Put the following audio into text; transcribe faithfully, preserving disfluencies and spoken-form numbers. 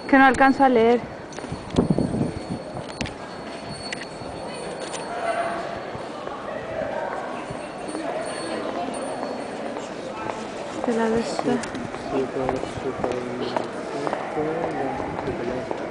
Que no alcanzo a leer. Este lado está. Sí, sí, puede ser.